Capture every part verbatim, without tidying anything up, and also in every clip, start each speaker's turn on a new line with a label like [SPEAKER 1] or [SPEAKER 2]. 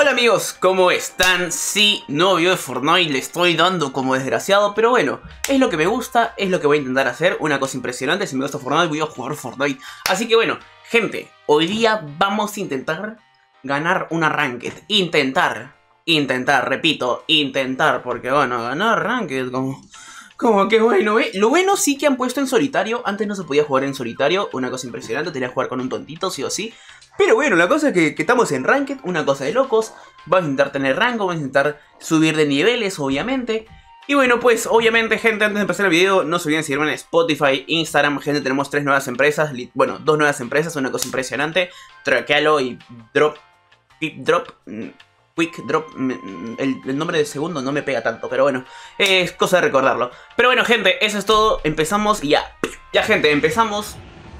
[SPEAKER 1] Hola amigos, ¿cómo están? Sí, nuevo video de Fortnite, le estoy dando como desgraciado, pero bueno, es lo que me gusta, es lo que voy a intentar hacer, una cosa impresionante. Si me gusta Fortnite, voy a jugar Fortnite. Así que bueno, gente, hoy día vamos a intentar ganar una Ranked. Intentar, intentar, repito, intentar, porque bueno, ganar Ranked como... Como que bueno, ¿eh? Lo bueno sí que han puesto en solitario. Antes no se podía jugar en solitario, una cosa impresionante, tenía que jugar con un tontito, sí o sí. Pero bueno, la cosa es que, que estamos en Ranked, una cosa de locos. Vamos a intentar tener rango, vamos a intentar subir de niveles, obviamente. Y bueno, pues obviamente, gente, antes de empezar el video, no se olviden seguirme en Spotify, Instagram. Gente, tenemos tres nuevas empresas, bueno, dos nuevas empresas, una cosa impresionante. Trackalo y Drop, Pip Drop... Quick Drop, el, el nombre del segundo no me pega tanto, pero bueno, es cosa de recordarlo. Pero bueno, gente, eso es todo, empezamos y ya. Ya, gente, empezamos.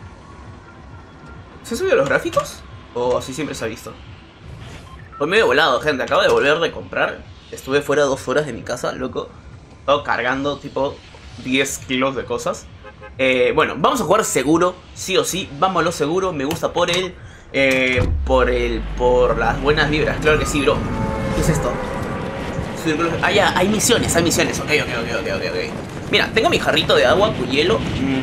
[SPEAKER 1] ¿Se han subido los gráficos? ¿O así siempre se ha visto? Fue medio volado, gente, acabo de volver de comprar. Estuve fuera dos horas de mi casa, loco. Estaba cargando tipo diez kilos de cosas. eh, Bueno, vamos a jugar seguro, sí o sí, vámonos seguro, me gusta por él. Eh, por el, por las buenas vibras, claro que sí, bro. ¿Qué es esto? Ah, ya, hay misiones, hay misiones. Ok, ok, ok, ok, ok, ok. Mira, tengo mi jarrito de agua con hielo. mm.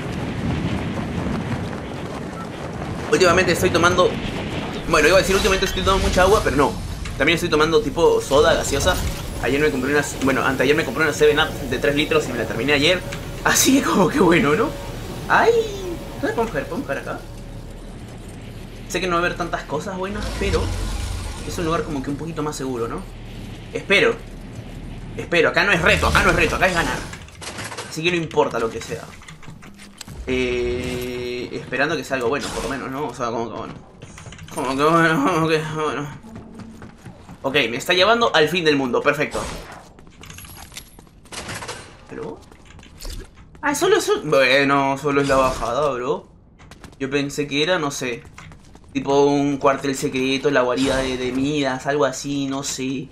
[SPEAKER 1] Últimamente estoy tomando... Bueno, iba a decir últimamente estoy tomando mucha agua, pero no. También estoy tomando tipo soda gaseosa. Ayer me compré una... Bueno, anteayer me compré una seven up de tres litros y me la terminé ayer. Así que como que bueno, ¿no? ¡Ay! ¿Dónde podemos caer? ¿Podemos caer acá? Sé que no va a haber tantas cosas buenas, pero es un lugar como que un poquito más seguro, ¿no? Espero. Espero. Acá no es reto, acá no es reto, acá es ganar. Así que no importa lo que sea. Eh, esperando que sea algo bueno, por lo menos, ¿no? O sea, como que bueno. Como que bueno, como que bueno. Ok, me está llevando al fin del mundo, perfecto. ¿Pero? Ah, solo es... Bueno, solo es la bajada, bro. Yo pensé que era, no sé... Tipo un cuartel secreto, la guarida de, de Midas, algo así, no sé.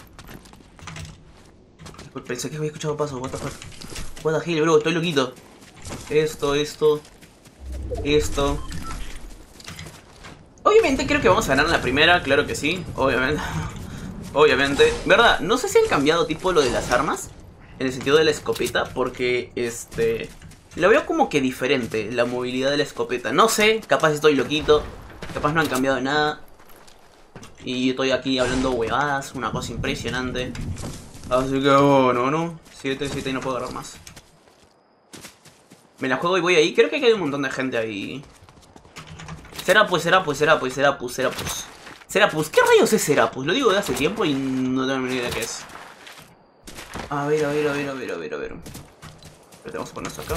[SPEAKER 1] Pensé que había escuchado pasos, what the fuck. What the hell, bro, estoy loquito. Esto, esto. Esto. Obviamente creo que vamos a ganar en la primera, claro que sí. Obviamente. Obviamente. ¿Verdad? No sé si han cambiado tipo lo de las armas. En el sentido de la escopeta, porque este... Lo veo como que diferente, la movilidad de la escopeta. No sé, capaz estoy loquito. Capaz no han cambiado nada. Y yo estoy aquí hablando huevadas. Una cosa impresionante. Así que bueno, ¿no? siete, siete y no puedo agarrar más. Me la juego y voy ahí. Creo que hay un montón de gente ahí. Serapus, Serapus, Serapus, Serapus, Serapus. Serapus, ¿qué rayos es Serapus? Lo digo de hace tiempo y no tengo ni idea qué es. A ver, a ver, a ver, a ver, a ver, a ver. Pero vamos a poner esto acá.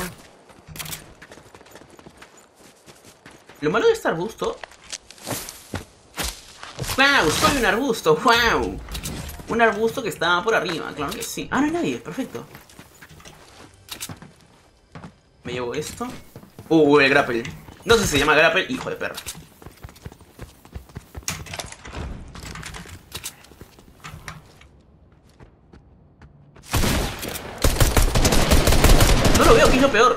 [SPEAKER 1] Lo malo de este arbusto... ¡Wow! Soy un arbusto, wow. Un arbusto que está por arriba, claro que sí. Ah, no hay nadie, perfecto. Me llevo esto. Uh, el grapple. No sé si se llama grapple, hijo de perra. No lo veo, que es lo peor.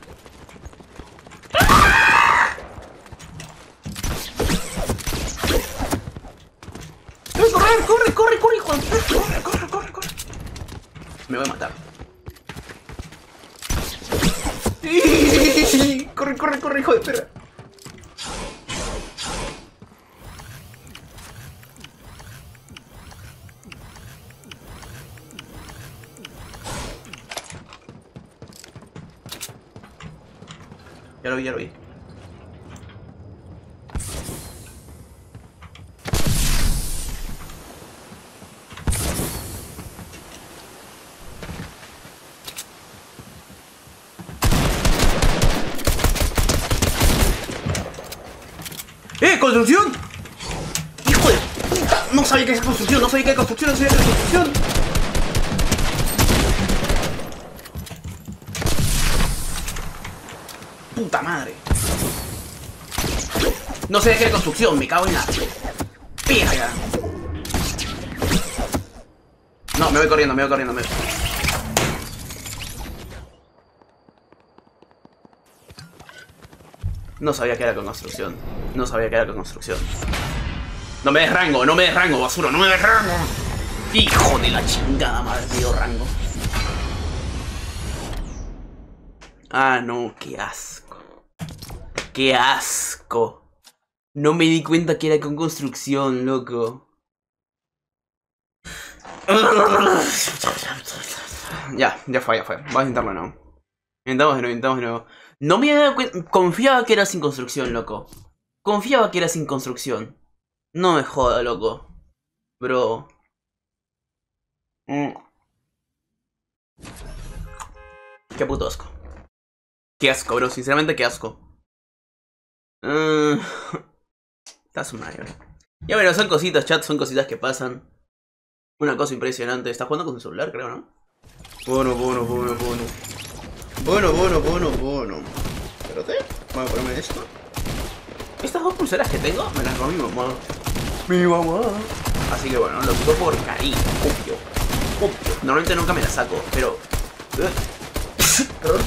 [SPEAKER 1] ¡Corre, corre, corre, hijo! ¡Corre, corre, corre, corre! Me voy a matar. ¡Corre, corre, corre, hijo de perra! Ya lo vi, ya lo vi. ¡Eh! ¡Construcción! ¡Hijo de puta! No sabía que es construcción, no sabía que hay construcción, no sabía que hay construcción. ¡Puta madre! No sabía que hay construcción, me cago en la... ¡Verga! No, me voy corriendo, me voy corriendo, me voy... No sabía que era con construcción. No sabía que era con construcción. No me des rango, no me des rango, basura, no me des rango. Hijo de la chingada madre, me dio rango. Ah, no, qué asco. Qué asco. No me di cuenta que era con construcción, loco. Ya, ya fue, ya fue. Vamos a intentarlo de nuevo. Intentamos de nuevo, intentamos de nuevo. No me había dado cuenta. Confiaba que era sin construcción, loco. Confiaba que era sin construcción. No me joda, loco. Bro. Mm. Qué puto asco. Qué asco, bro. Sinceramente, qué asco. Uh... Estás madre, bro. Ya bueno, son cositas, chat. Son cositas que pasan. Una cosa impresionante. Está jugando con su celular, creo, ¿no? Bueno, bueno, bueno, bueno. Bueno, bueno, bueno, bueno. Espérate. Voy a ponerme esto. Estas dos pulseras que tengo me las robó mi mamá. Mi mamá. Así que bueno, lo ocupo por cariño. Obvio. Obvio. Normalmente nunca me las saco, pero... Perdón.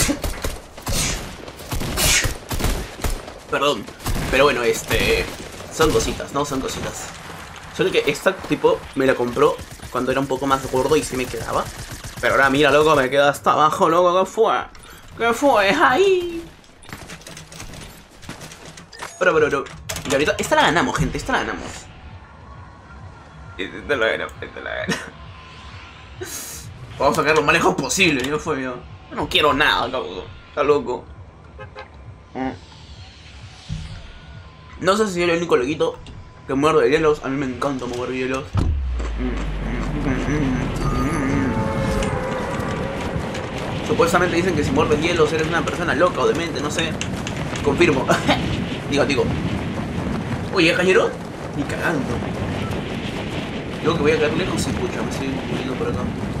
[SPEAKER 1] Perdón. Pero bueno, este... son cositas, ¿no? Son cositas. Solo que esta tipo me la compró cuando era un poco más gordo y se me quedaba. Pero ahora mira, loco, me queda hasta abajo, loco. ¿Qué fue? ¿Qué fue? ¡Ahí! Pero, pero, pero... Y ahorita... Esta la ganamos, gente. Esta la ganamos. Esta la ganamos. Esta la ganamos. Vamos a sacar lo más lejos posible. Yo fue, yo. Yo no quiero nada, loco. Está loco. No sé si soy el único loquito que muerde hielos. A mí me encanta mover hielos. Supuestamente dicen que si muerdes hielos eres una persona loca o demente, no sé. Confirmo. Digo, digo. Oye, cañero. Ni cagando. Digo que voy a quedar lejos y escucha, me estoy moviendo por acá.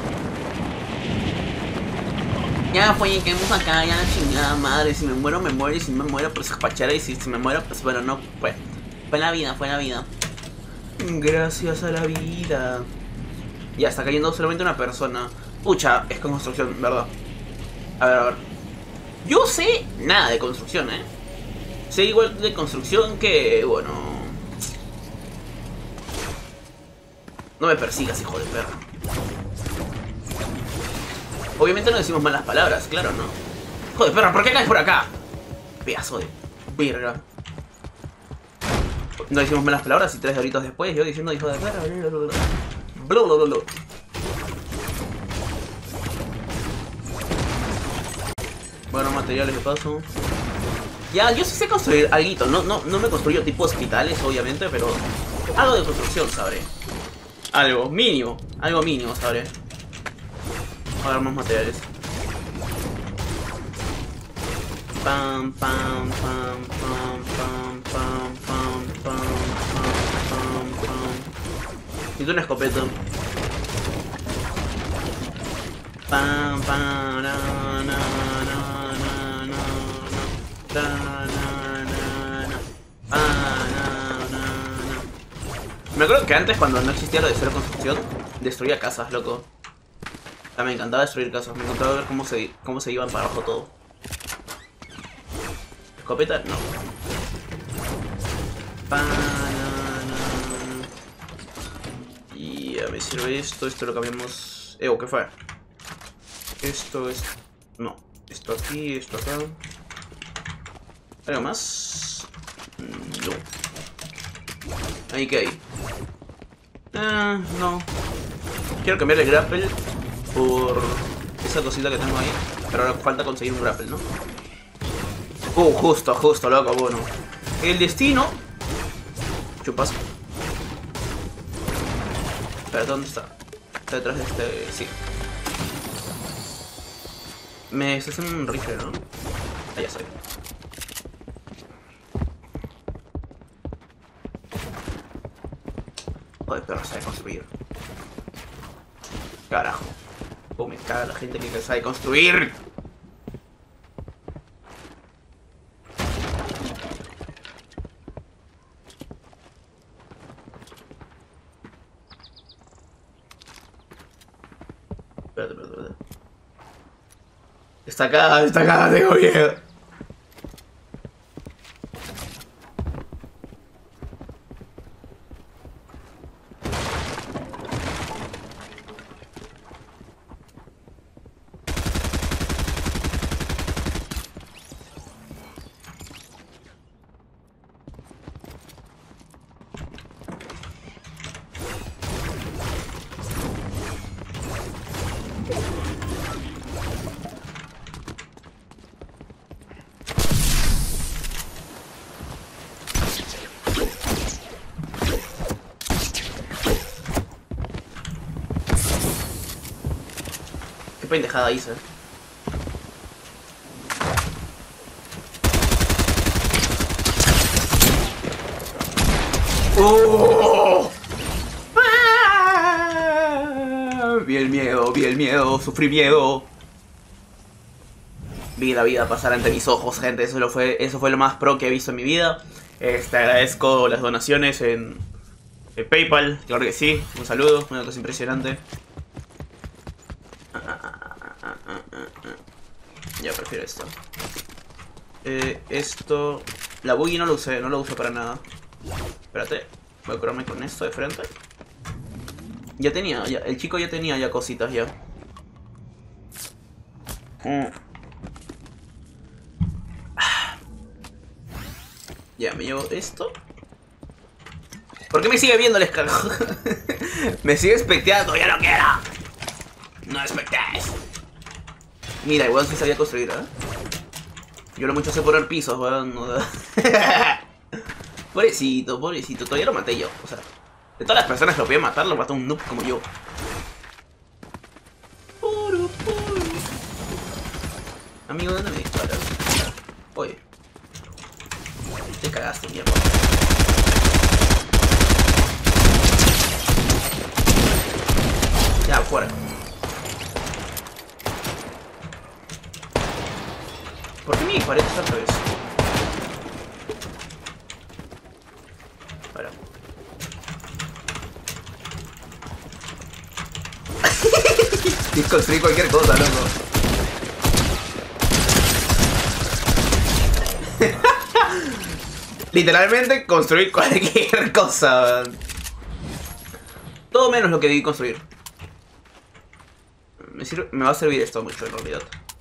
[SPEAKER 1] Ya fue, lleguemos acá, ya la chingada madre. Si me muero, me muero. Y si me muero, pues pachara. Y si, si me muero, pues bueno, no. Fue. Fue la vida, fue la vida. Gracias a la vida. Ya está cayendo solamente una persona. Pucha, es con construcción, ¿verdad? A ver, a ver. Yo sé nada de construcción, ¿eh? Sé igual de construcción que... bueno... No me persigas, hijo de perra. Obviamente no decimos malas palabras, claro, ¿no? Hijo de perra, ¿por qué caes por acá? Pedazo de verga. No decimos malas palabras y tres horitos después yo diciendo hijo de perra. Bla bla bla bla. Bueno, materiales de paso. Ya, yo sí sé construir algo. No, no, no me construyo tipo hospitales, obviamente, pero algo de construcción sabré. Algo mínimo, algo mínimo sabré. A ver, más materiales. Pam, pam, pam, pam, pam, pam, pam, pam, pam, pam. Necesito una escopeta. Pam, pam, na, na, na, na, na, na, na, na, na. Ah, na, na, na. Me acuerdo que antes, cuando no existía lo de cero construcción, destruía casas, loco. Ah, me encantaba destruir casas, me encantaba ver cómo se, cómo se iban para abajo todo. ¿Escopeta? No. Banana. Y ya me sirve esto, esto lo cambiamos... Eh, ¿qué fue? Esto es... no. Esto aquí, esto acá. ¿Algo más? No. ¿Ahí qué hay? Ah, no. Quiero cambiar el grapple por esa cosita que tengo ahí. Pero ahora falta conseguir un grapple, ¿no? Uh, justo, justo, loco, bueno. El destino. Chupas. Espera, ¿dónde está? Está detrás de este... sí. Me se hace un rifle, ¿no? Ah, ya soy. Joder, pero sabe construir. Carajo. Oh, me caga la gente que sabe construir. Espérate, espérate, espérate. Está acá, está acá, tengo miedo. pendejada hice. ¡Oh! ¡Ah! Vi el miedo, vi el miedo, sufrí miedo. Vi la vida pasar ante mis ojos, gente. Eso, lo fue, eso fue lo más pro que he visto en mi vida. Este, agradezco las donaciones en, en PayPal. Claro que sí. Un saludo, una cosa impresionante. Ya prefiero esto. Eh, esto... La buggy no lo usé, no lo uso para nada. Espérate, voy a curarme con esto de frente. Ya tenía, ya, el chico ya tenía ya cositas ya. Mm. Ah. Ya, me llevo esto. ¿Por qué me sigue viendo el escalón? Me sigue especteando, ya no quiero. No espectes. Mira, igual sí sabía construir, ¿eh? Yo lo mucho sé poner pisos, weón. No, pobrecito, pobrecito. Todavía lo maté yo. O sea, de todas las personas que lo podía matar, lo mató un noob como yo. Amigo, ¿dónde me disparas? Oye. Te cagaste, mierda. Ya, fuera. ¿Por qué mi pared está al revés? Para. Y construir cualquier cosa, loco. Literalmente construir cualquier cosa. Todo menos lo que debí construir. Me, sirve, me va a servir esto mucho en realidad.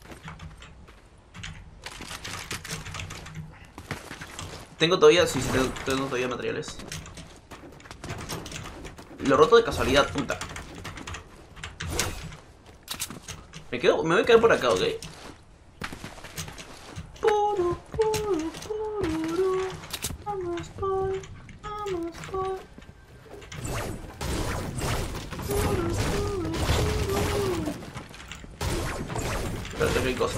[SPEAKER 1] Tengo todavía, sí, sí, tengo, tengo todavía materiales. Lo roto de casualidad, puta. Me quedo, me voy a quedar por acá, ¿ok? Puro, puro, puro, vamos por, vamos por. Espérate, qué cosa.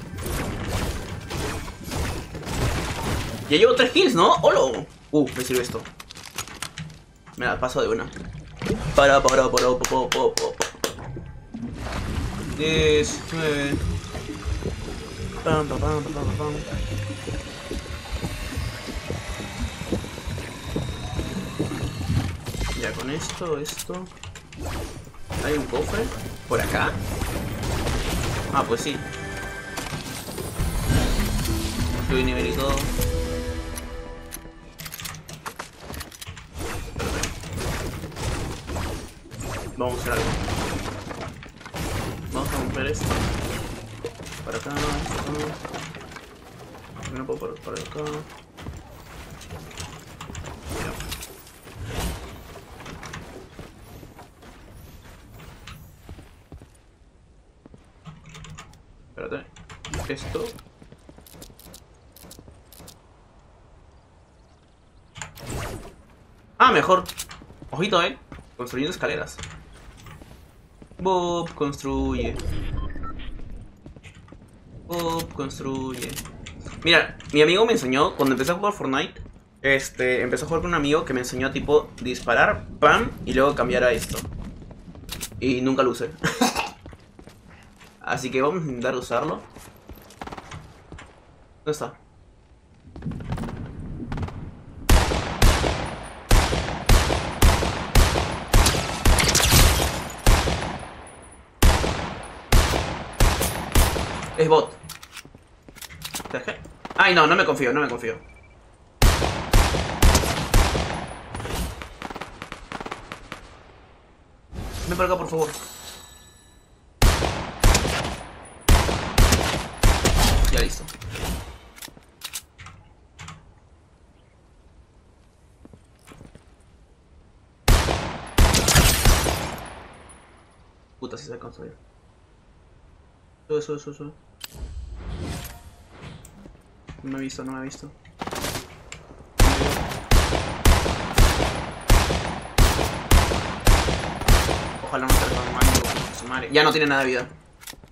[SPEAKER 1] Ya llevo tres kills, ¿no? ¡Holo! Uh, me sirve esto. Me la paso de una. Para, para, para, para, para, para, para. diez, nueve. Pam, pam, pam, pam, pam. Ya con esto, esto. Hay un cofre. ¿Por acá? Ah, pues sí. Estoy nivel y todo. Vamos a hacer algo. Vamos a romper esto. Para acá, esto. No puedo por, por acá. Mira. Espérate. Esto. Ah, mejor. Ojito, eh. Construyendo escaleras. Bob construye. Bob construye. Mira, mi amigo me enseñó, cuando empecé a jugar Fortnite, este, empecé a jugar con un amigo que me enseñó a tipo disparar, pam, y luego cambiar a esto. Y nunca lo usé. Así que vamos a intentar usarlo. ¿Dónde está? Es bot. ¿Dejé? Ay, no, no me confío, no me confío. Ven por acá, por favor. Ya listo. Puta, si se alcanzó ya. Sube, sube, sube, sube. No me ha visto, no me ha visto. Ojalá no te lo mando, su madre. Ya no tiene nada de vida.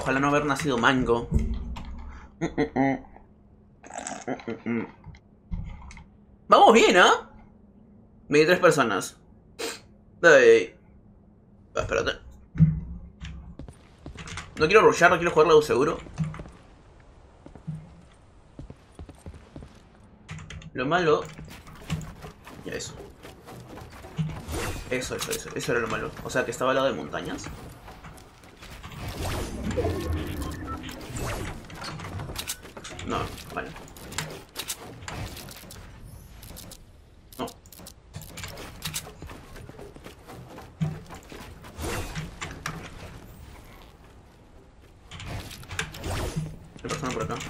[SPEAKER 1] ojalá no haber nacido mango. Mm, mm, mm. Mm, mm, mm. Vamos bien, ¿ah? ¿eh? veintitrés personas. Ay. Ah, espérate. No quiero rushar, no quiero jugarlo seguro. Lo malo... Ya eso. Eso, eso, eso. Eso era lo malo. O sea, que estaba al lado de montañas. No, vale. No. Hay persona por acá.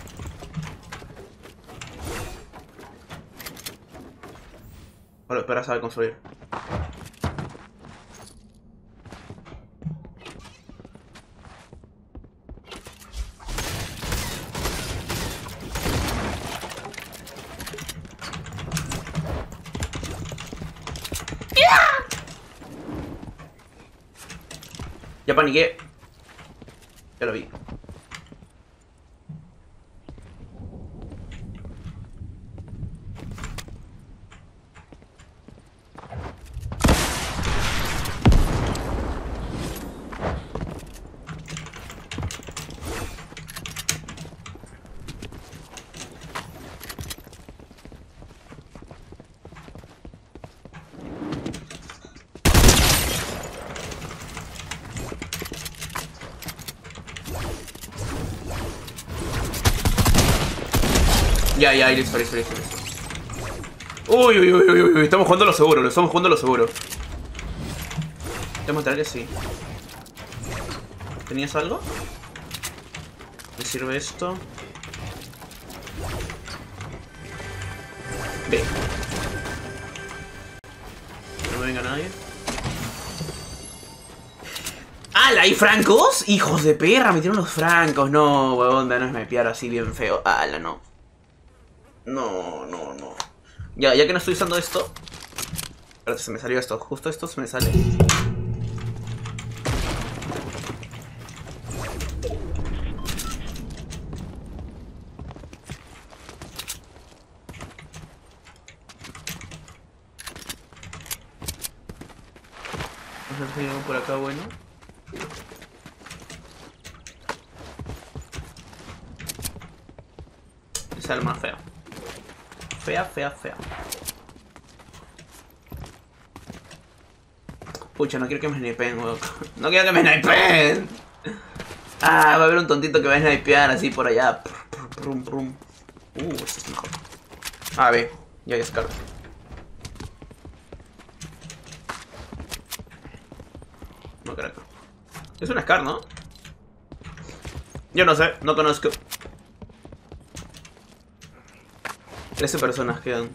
[SPEAKER 1] Vale, espera, sabe construir. Ya paniqué. Ya lo vi. Ya, ya, listo, listo, listo, listo. Uy, uy, uy, uy, uy, estamos jugando a lo seguro, lo estamos jugando a lo seguro. Tengo que mostrar que sí. ¿Tenías algo? ¿Me sirve esto? Ve. No me venga nadie. ¡Hala! ¿Hay francos? ¡Hijos de perra! Metieron los francos. No, huevón, no es snipear así bien feo. ¡Hala, no! No, no, no. Ya, ya que no estoy usando esto. Espérate, se me salió esto. Justo esto se me sale. Vamos a ver si hay algo por acá bueno. Esa es la más fea. Fea, fea, fea. Pucha, no quiero que me snipeen, weón. No quiero que me snipeen. Ah, va a haber un tontito que va a snipear así por allá. Prum, prum. Uh, esto es mejor. Ah, ve. Ya hay Scar. No creo. Es un Scar, ¿no? Yo no sé, no conozco. trece personas quedan.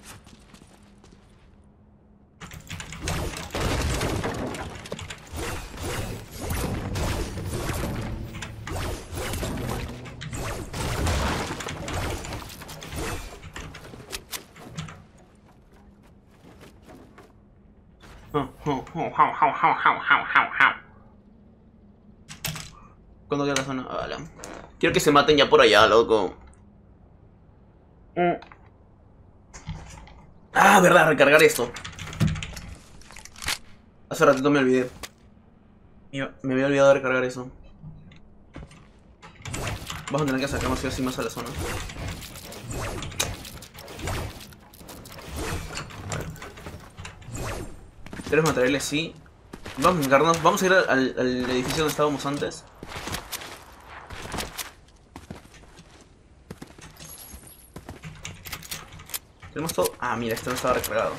[SPEAKER 1] ¿Cuándo queda la zona? Vale. Quiero que se maten ya por allá, loco. Mm. Ah, verdad, recargar esto. Hace ratito me olvidé. Me había olvidado de recargar eso. Vamos a tener que sacarnos así más a la zona. Tres materiales, sí. Vamos a encargarnos. Vamos a ir al, al edificio donde estábamos antes. Tenemos todo. Ah, mira, esto no estaba recargado.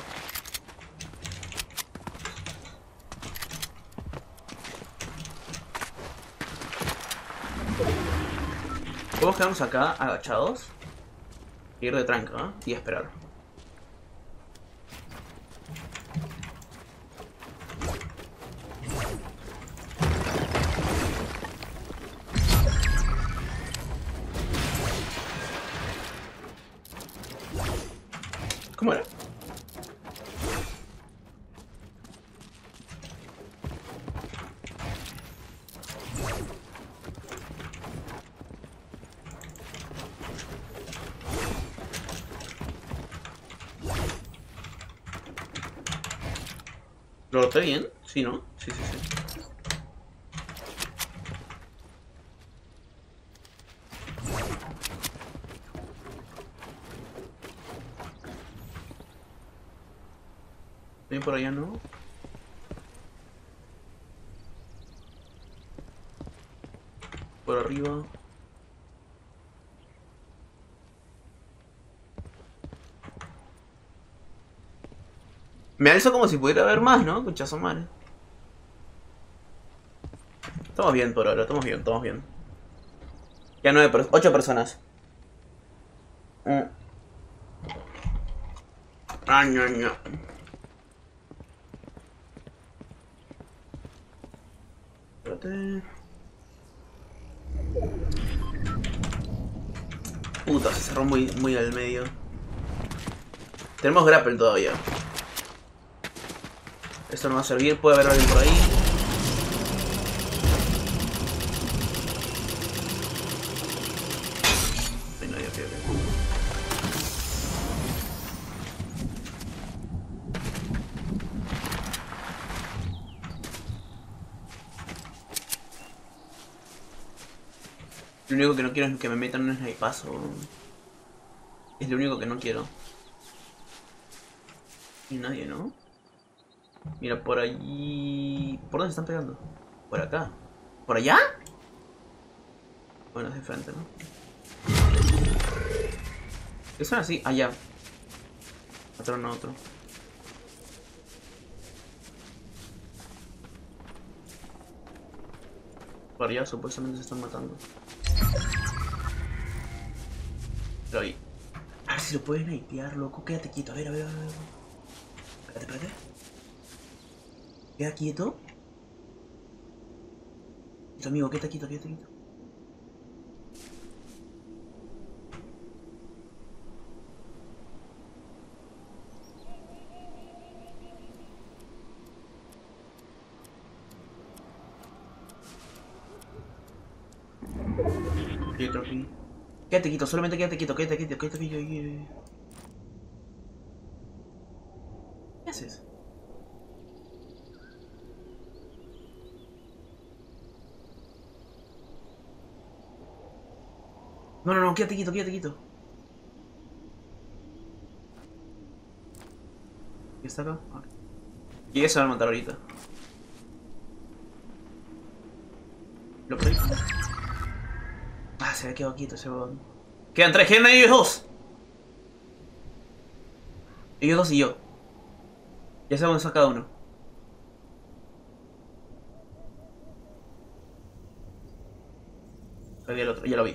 [SPEAKER 1] Podemos quedarnos acá agachados, ir de tranca, ¿eh? Y esperar. ¿Cómo era? ¿Lo roté bien? Sí, ¿no? Sí, sí, sí. Ven por allá, ¿no? Por arriba. Me alzo como si pudiera haber más, ¿no? Conchazo madre. Estamos bien por ahora, estamos bien, estamos bien. Ya nueve, per ocho personas. Mm. Ah, ña, ña. Espérate. Puta, se cerró muy, muy al medio. Tenemos grapple todavía. Esto no va a servir, puede haber alguien por ahí. Ay, no, ya, ya, ya. Lo único que no quiero es que me metan un snipazo. Es lo único que no quiero. Y nadie, ¿no? Mira, por allí... ¿Por dónde se están pegando? Por acá. ¿Por allá? Bueno, es de frente, ¿no? ¿Qué son así? Allá. Otro, no, otro. Por allá supuestamente se están matando. Pero ahí. A ver si lo pueden naitear, loco. Quédate quieto. A ver, a ver, a ver. A ver. Espérate, espérate. Queda quieto. Quieto, amigo. Quédate quieto, quédate quieto. Quieto aquí. Quédate quieto, solamente quédate quieto, quédate quieto, quédate quieto. ¿Qué haces? No, no, no, quédate quieto, quédate quieto. ¿Y está acá? Vale. Y eso va a matar ahorita. Lo perdí. Ah, se había quedado quieto ese huevón. Quedan tres, quedan ellos dos. Ellos dos y yo. Ya sé dónde está cada uno. Ahí el otro, ya lo vi.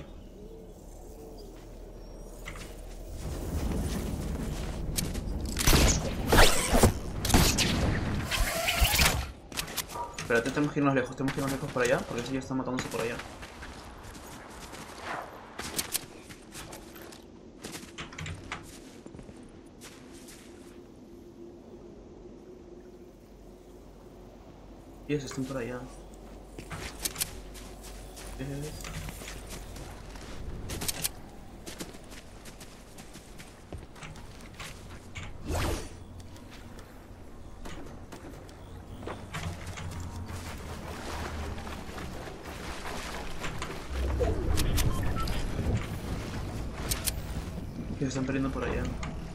[SPEAKER 1] Espérate, tenemos que irnos lejos, tenemos que irnos lejos por allá, porque si ya están matándose por allá. Ellos están por allá. Eh... Que se están perdiendo por allá.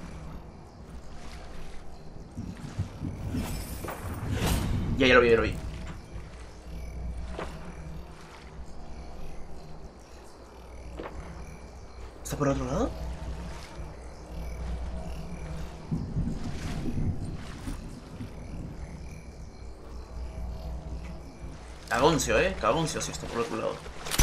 [SPEAKER 1] Ya, ya lo vi, ya lo vi. ¿Está por otro lado? Cagoncio, eh. Cagoncio si está por otro lado.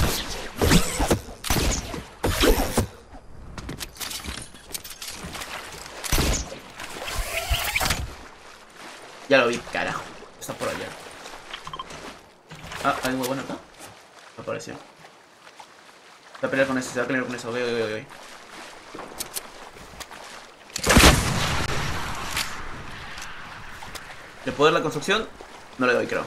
[SPEAKER 1] Ya lo vi, carajo. Está por allá. Ah, hay un huevón acá. Apareció. Se va a pelear con ese, se va a pelear con eso. Voy, voy, voy, voy. ¿Le puedo dar la construcción? No le doy, creo.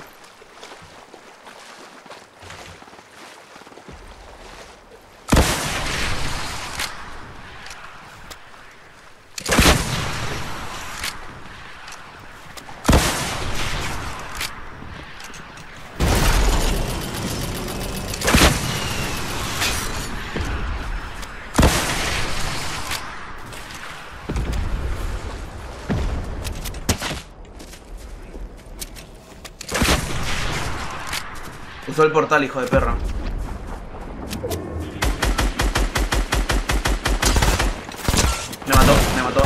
[SPEAKER 1] Usó el portal, hijo de perro. Me mató, me mató.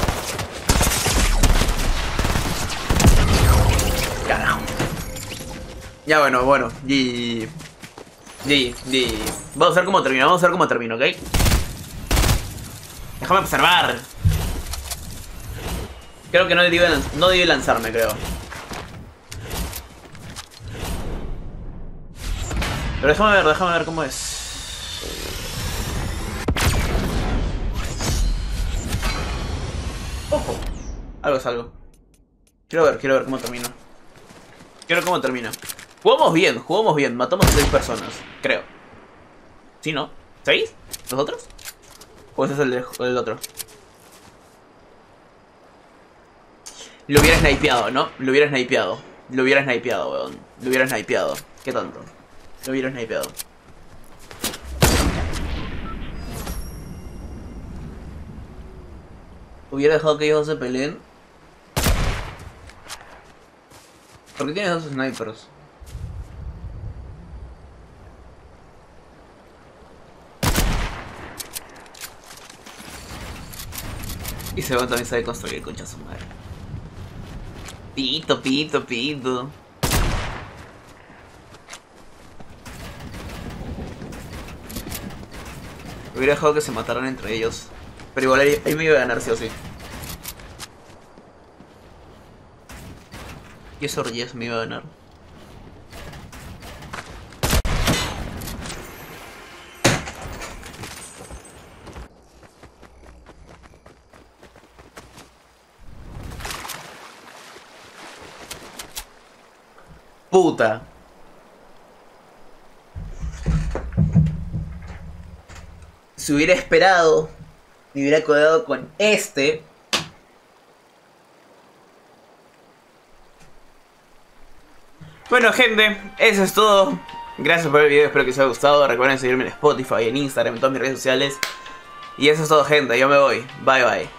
[SPEAKER 1] Carajo. Ya bueno, bueno. G G. G. Vamos a ver cómo termina, vamos a ver cómo termina, ¿ok? Déjame observar. Creo que no debí, no debí lanzarme, creo. Pero déjame ver, déjame ver cómo es. Ojo. Algo es algo. Quiero ver, quiero ver cómo termina. Quiero ver cómo termina. Jugamos bien, jugamos bien. Matamos a seis personas, creo. ¿Sí, no? ¿Seis? ¿Los otros? ¿O ese es el, de, el otro? Lo hubiera snipeado, ¿no? Lo hubiera snipeado. Lo hubiera snipeado, weón. Lo hubiera snipeado. ¿Qué tanto? Lo hubiera snipeado. Hubiera dejado que ellos se peleen. ¿Por qué tienes dos snipers? Y ese weón también sabe construir, concha su madre. Pito, pito, pito. Hubiera dejado que se mataran entre ellos. Pero igual ahí, ahí me iba a ganar sí o sí. Y eso yes me iba a ganar. Puta. Si hubiera esperado, me hubiera quedado con este. Bueno, gente, eso es todo. Gracias por el video, espero que os haya gustado. Recuerden seguirme en Spotify, en Instagram, en todas mis redes sociales. Y eso es todo, gente, yo me voy. Bye bye.